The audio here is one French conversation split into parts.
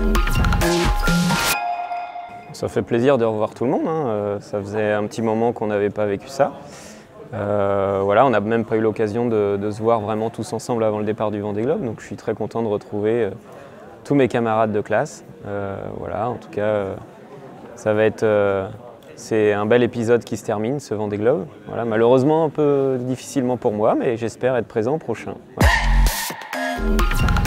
Ça fait plaisir de revoir tout le monde, hein. Ça faisait un petit moment qu'on n'avait pas vécu ça. Voilà, on n'a même pas eu l'occasion de se voir vraiment tous ensemble avant le départ du Vendée Globe, donc je suis très content de retrouver tous mes camarades de classe. Voilà, en tout cas, ça va être, c'est un bel épisode qui se termine, ce Vendée Globe. Voilà, malheureusement un peu difficilement pour moi, mais j'espère être présent au prochain. Voilà.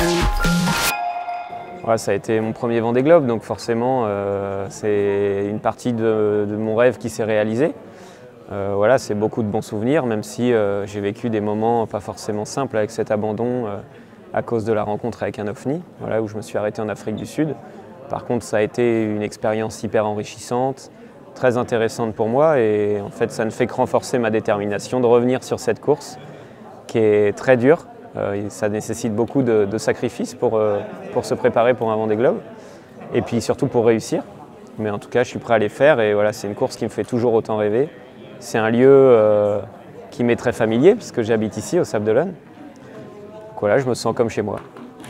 Voilà, ça a été mon premier Vendée Globe, donc forcément c'est une partie de mon rêve qui s'est réalisée. Voilà, c'est beaucoup de bons souvenirs, même si j'ai vécu des moments pas forcément simples avec cet abandon à cause de la rencontre avec un OVNI, voilà, où je me suis arrêté en Afrique du Sud. Par contre, ça a été une expérience hyper enrichissante, très intéressante pour moi, et en fait, ça ne fait que renforcer ma détermination de revenir sur cette course qui est très dure. Ça nécessite beaucoup de sacrifices pour se préparer pour un Vendée Globe, et puis surtout pour réussir. Mais en tout cas, je suis prêt à les faire, et voilà, c'est une course qui me fait toujours autant rêver. C'est un lieu qui m'est très familier, parce que j'habite ici, au Sable d'Olonne. Donc voilà, je me sens comme chez moi.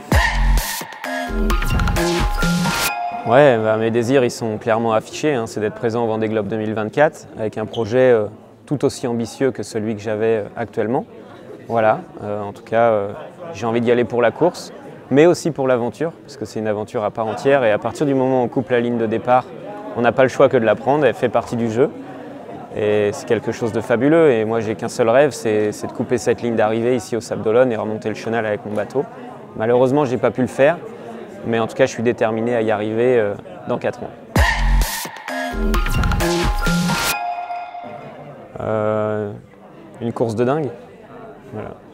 Ouais, mes désirs, ils sont clairement affichés, hein. C'est d'être présent au Vendée Globe 2024, avec un projet tout aussi ambitieux que celui que j'avais actuellement. Voilà, en tout cas, j'ai envie d'y aller pour la course, mais aussi pour l'aventure, parce que c'est une aventure à part entière, et à partir du moment où on coupe la ligne de départ, on n'a pas le choix que de la prendre, elle fait partie du jeu. Et c'est quelque chose de fabuleux, et moi j'ai qu'un seul rêve, c'est de couper cette ligne d'arrivée ici au Sable d'Olonne et remonter le chenal avec mon bateau. Malheureusement, je n'ai pas pu le faire, mais en tout cas, je suis déterminé à y arriver dans 4 ans. Une course de dingue. Voilà.